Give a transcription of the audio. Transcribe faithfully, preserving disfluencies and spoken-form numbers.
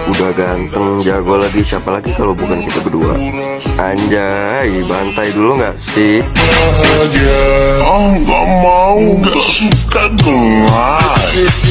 Udah ganteng, jago lagi, siapa lagi kalau bukan kita berdua. Anjay, bantai dulu nggak sih? Ah, nggak mau, nggak suka gelap.